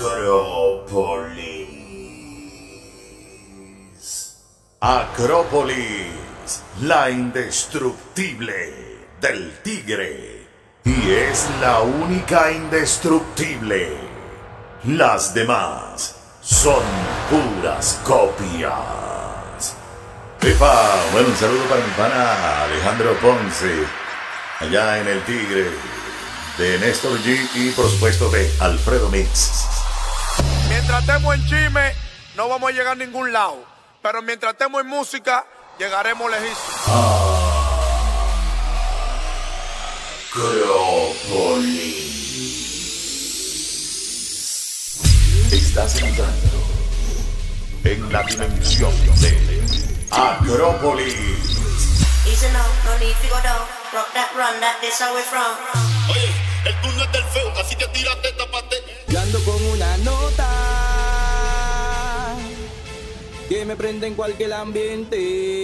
Acrópolis. Acrópolis, la indestructible del tigre. Y es la única indestructible. Las demás son puras copias. Epa, bueno, un saludo para mi pana Alejandro Ponce, allá en el Tigre, de Néstor G y por supuesto de Alfredo Mix. Mientras estemos en chisme, no vamos a llegar a ningún lado. Pero mientras estemos en música, llegaremos lejísimos. Acrópolis. Estás entrando en la dimensión de Acrópolis. Easy now, no need to go down. Rock that, run that, this how we're from. Oye, el turno es del feo, así te tírate, tapate. Yo ando con una nota que me prende en cualquier ambiente.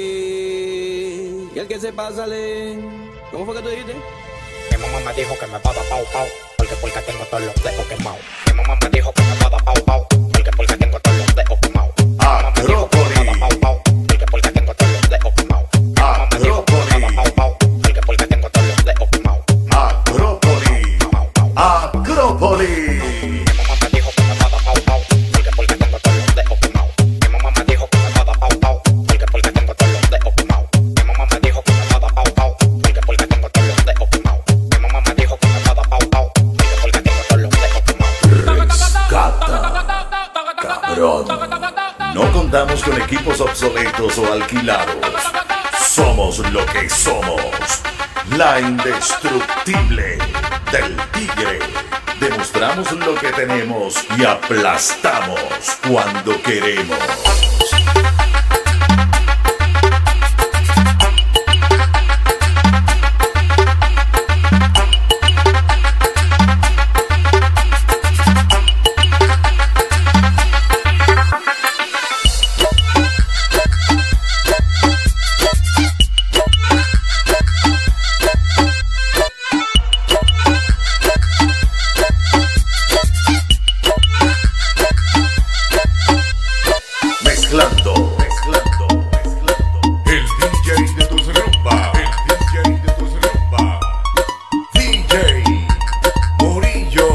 Y el que se pasa le... ¿Cómo fue que tú dijiste? Mi mamá me dijo que me va a dar pau pau, porque tengo todos los dedos quemados. Mi mamá me dijo que me va a dar pau pau, porque tengo todos los dedos quemados. Acrópolis. Porque tengo todos los dedos quemados. Acrópolis. Acrópolis. No contamos con equipos obsoletos o alquilados. Somos lo que somos. La indestructible del tigre. Demostramos lo que tenemos y aplastamos cuando queremos. Mezclando. El DJ de tus rumba. DJ Murillo.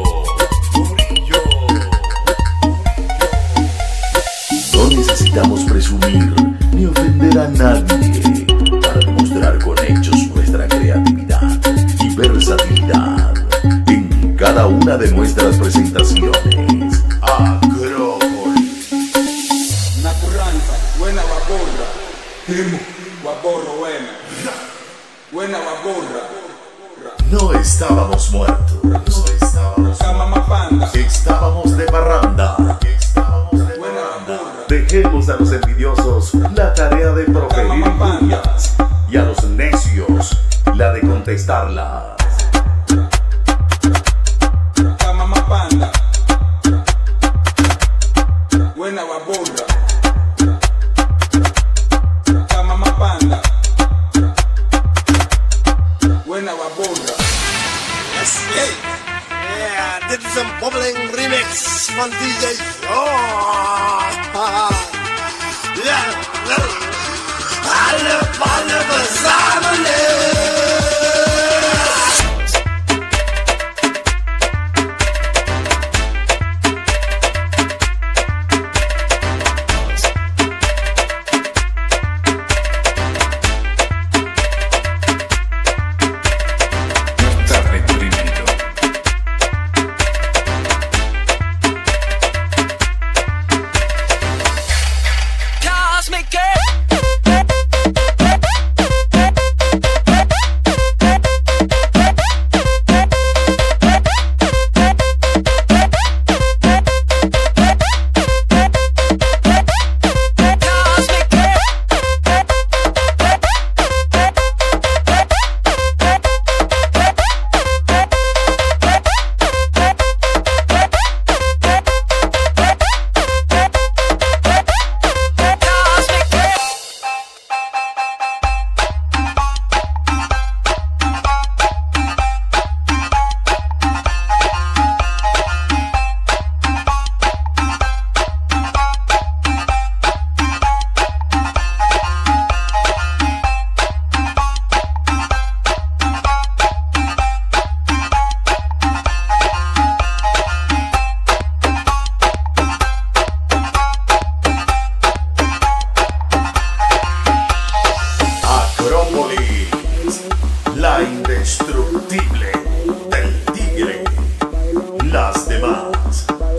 No necesitamos presumir ni ofender a nadie para demostrar con hechos nuestra creatividad y versatilidad en cada una de nuestras presentaciones. Acrópolis. Una curranza, buena baborra. Primo, guaporro, buena. Buena baborra. No estábamos muertos. Cama más panda. Estábamos de parranda. Buena baborra. Dejemos a los envidiosos la tarea de proferir injurias y a los necios la de contestarlas. Cama más panda. Buena baborra. Cama más panda. Buena baborra. Yeah, this is some bubbling remix from DJ. Oh, yeah, I never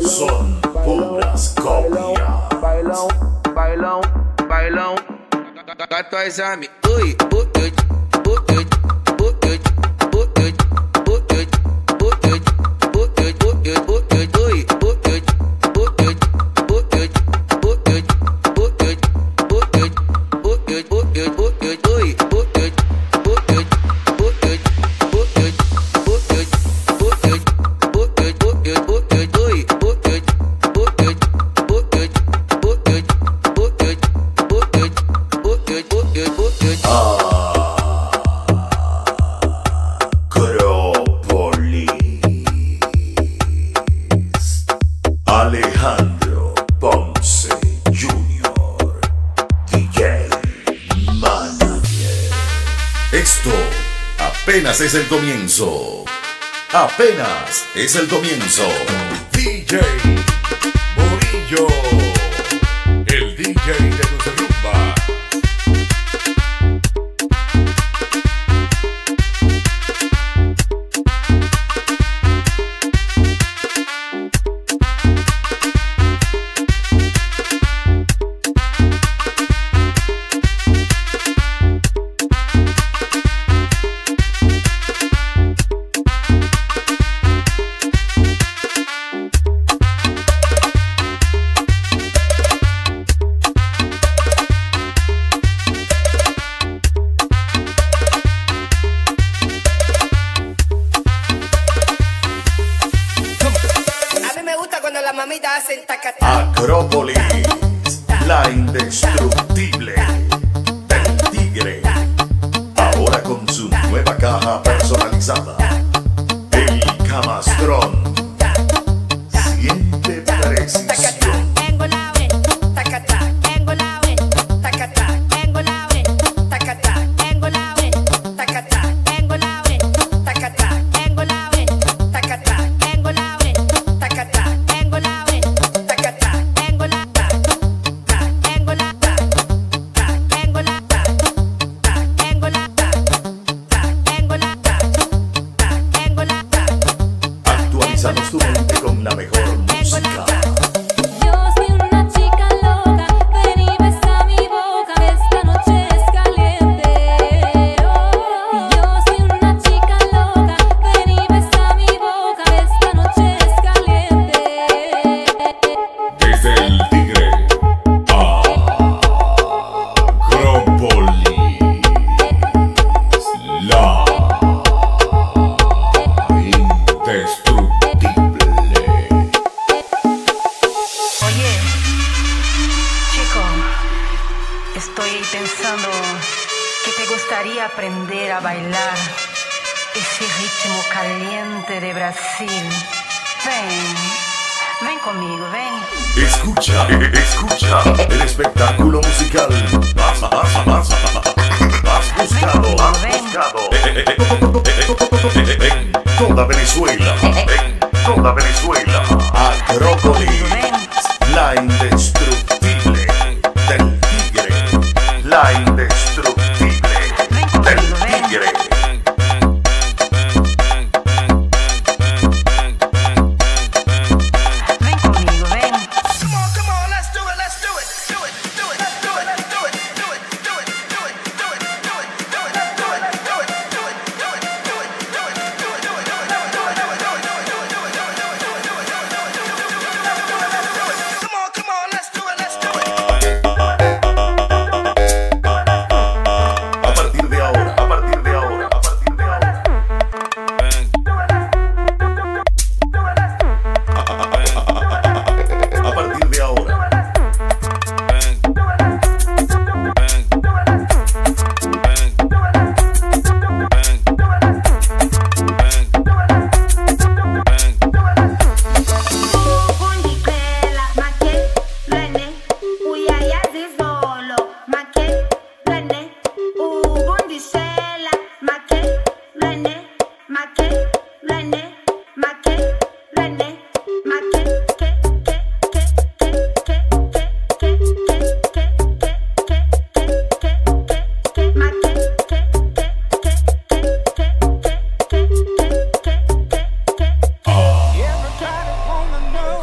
son puras copias. Bailão, bailão, bailão. Gato exame, ui, Alejandro Ponce Jr., DJ Manager. Esto apenas es el comienzo. Apenas es el comienzo. DJ Murillo, el DJ de tus rumbas. Acrópolis, la indestructible del Tigre, ahora con su nueva caja personalizada, el Camastrón. Siente precisión. Actualizamos tu mente con la mejor música. Yo soy una chica loca, ven y besa mi boca, esta noche es caliente. Yo soy una chica loca, ven y besa mi boca, esta noche es caliente. Desde el Tigre a Acrópolis, la indestructible. Oye, chico, estoy pensando que te gustaría aprender a bailar ese ritmo caliente de Brasil. Ven conmigo, ven. Escucha el espectáculo musical más buscado en toda Venezuela. Acrópolis, la indestructible del Tigre, la indestructible del Tigre.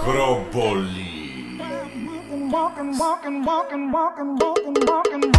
Necrópolis. Walking, walking, walking, walking, walking, walking, walking.